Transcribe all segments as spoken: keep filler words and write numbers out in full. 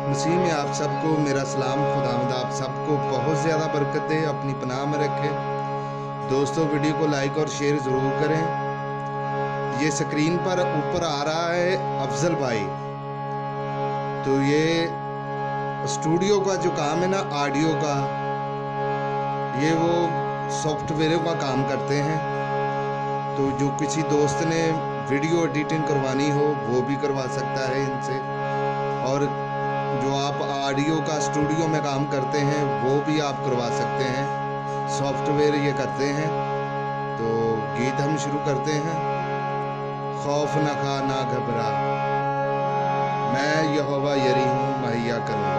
मसीह में आप सबको मेरा सलाम। खुदावंद आप सबको बहुत ज़्यादा बरकत दे, अपनी पनाह में रखे। दोस्तों, वीडियो को लाइक और शेयर ज़रूर करें। ये स्क्रीन पर ऊपर आ रहा है अफजल भाई, तो ये स्टूडियो का जो काम है ना, ऑडियो का, ये वो सॉफ्टवेयर का काम करते हैं। तो जो किसी दोस्त ने वीडियो एडिटिंग करवानी हो वो भी करवा सकता है इनसे, और जो आप ऑडियो का स्टूडियो में काम करते हैं वो भी आप करवा सकते हैं। सॉफ्टवेयर ये करते हैं। तो गीत हम शुरू करते हैं। खौफ न खा ना घबरा, मैं यहोवा यरी हूँ, मुहैया करूँगा।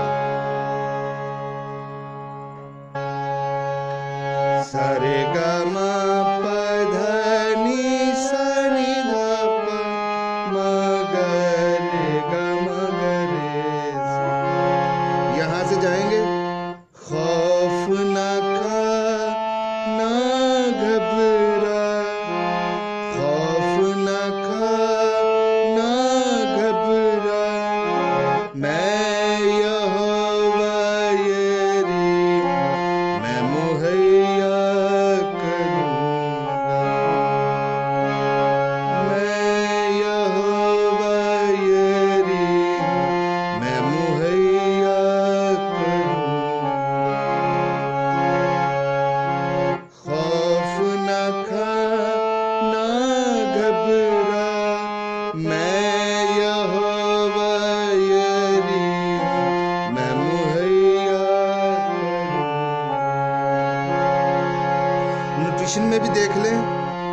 सारे गा मा पा धा नी सा नी धा पा मा गा रे गा मा गा रे सा। यहाँ से जाएंगे। खौफ ना खा ना घबरा, खौफ ना खा ना घबरा, मैं यहोवा यरी हूँ, मैं मुहैया करूँगा। मैं यहोवा यरी हूँ, मैं मुहैया करूँगा। खौफ ना खा ना घबरा, मैं यहोवा यरी हूँ, मैं मुहैया करूँगा। नोटिशन में भी देख लें।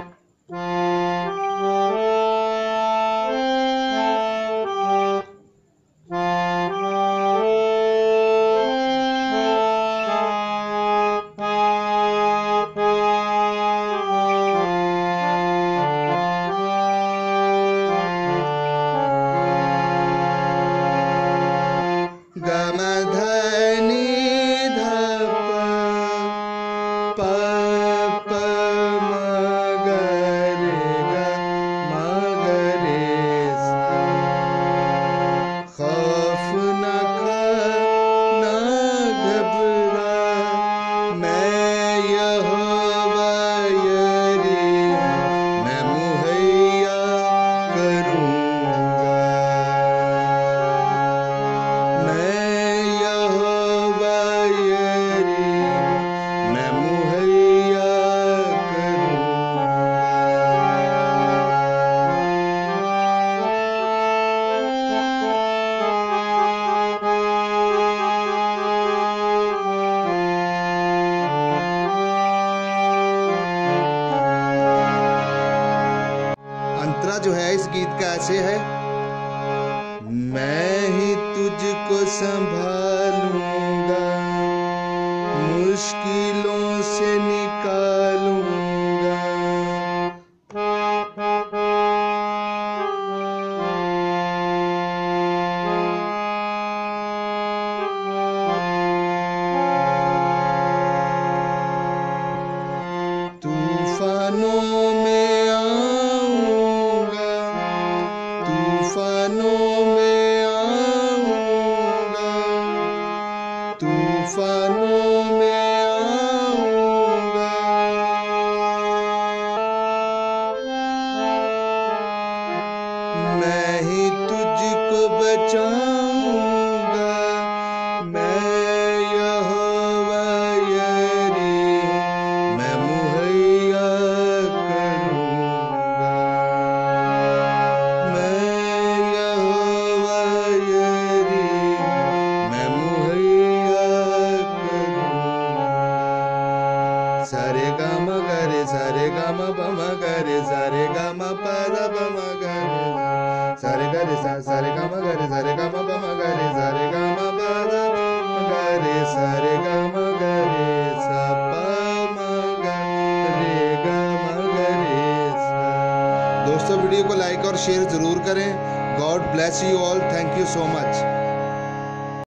गा मा धा नी धा पा पा पा मा गा रे गा मा गा रे सा। खौफ ना खा ना घबरा, मैं यहोवा यरी हूँ, मैं मुहैया करूँगा। मैं यहोवा यरी हूँ, मैं मुहैया करूँगा। अंतरा जो है इस गीत का ऐसे है। मैं ही तुझको संभालूंगा, मुश्किलों से निकालूंगा। तूफानों में आऊंगा, तूफानों में आऊंगा, तूफानों में आऊंगा। मैं ही तुझको बचाऊंगा, मैं यहोवा यरी हूँ, मैं मुहैया करूँगा। मैं यहोवा यरी हूँ, मैं मुहैया करूँगा। सारे गा मा गा रे, सारे गा मा पा मा गा रे, सारे गा मा पा धा पा मा गा रे, सारे गा रे सा, सारे गा मा गा रे, सारे गा मा पा मा गा रे, सारे गा मा पा धा मा गा रे, सारे गा मा गा रे सा पा मा गा रे गा मा गा रे सा। दोस्तों, वीडियो को लाइक और शेयर जरूर करें। God bless you all. Thank you so much.